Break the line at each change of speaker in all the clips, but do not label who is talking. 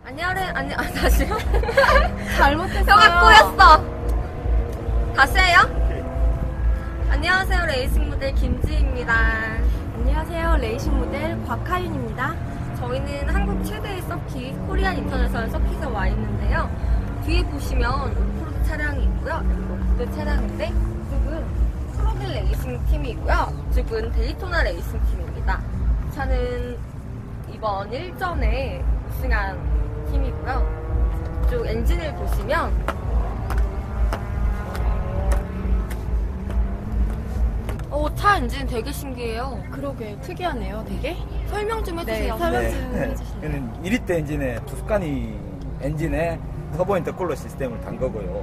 다시요?
잘못했어요.
혀가 꼬였어. 다시 해요? 안녕하세요. 레이싱 모델 김지희입니다.
안녕하세요. 레이싱 모델 곽하윤입니다.
저희는 한국 최대의 서킷 코리안 인터내셔널 서킷에 와 있는데요. 뒤에 보시면 오프로드 차량이 있고요. 오프로드 차량인데 이쪽은 프로길 레이싱 팀이 있고요. 이쪽은 데이토나 레이싱 팀입니다. 이 차는 이번 일전에 우승한 팀이고요. 이쪽 엔진을 보시면 차 엔진 되게 신기해요.
그러게 특이하네요. 되게.
설명 좀 해주세요.
네, 설명 좀 해주시면.
이거는 1리터 엔진에 투스카니 엔진에 터보 인터쿨러 시스템을 단 거고요.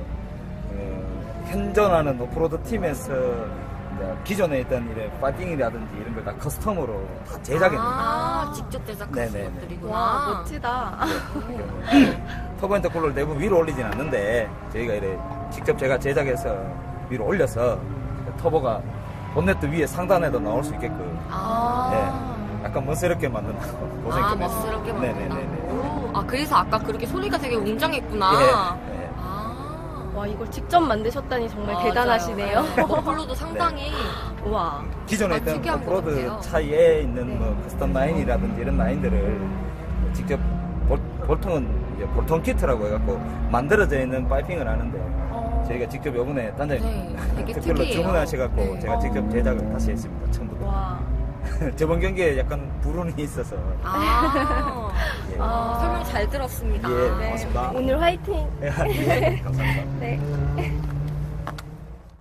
현존하는 오프로드 팀에서 기존에 있던 이런 파이팅이라든지 이런 걸 다 커스텀으로 다 제작했는데.
직접 제작한
네네네.
것들이구나.
와, 멋지다.
터보 인터쿨러를 대부분 위로 올리진 않는데 저희가 이래 직접 제가 제작해서 위로 올려서 터보가 본네트 위에 상단에도 나올 수 있게끔 약간 멋스럽게 만든다고 고생 좀 했어요.
멋스럽게 만든다.
네네네네.
그래서 아까 그렇게 소리가 되게 웅장했구나.
예.
와, 이걸 직접 만드셨다니 정말 대단하시네요.
머플러도 상당히
우와.
기존에 있던
특이한 것
오프로드
같아요.
차에 있는 뭐 커스텀 라인이라든지 이런 라인들을 직접 보통은 이제 볼통 키트라고 해갖고 만들어져 있는 파이핑을 하는데 저희가 직접 요번에 단장님
되게
특별로
특이해요.
주문하셔갖고
네.
제가 직접 제작을 다시 했습니다. 처음부터.
와.
저번 경기에 약간 불운이 있어서. 예.
설명 잘 들었습니다.
예,
네.
고맙습니다.
오늘 화이팅.
예, 감사합니다.
네.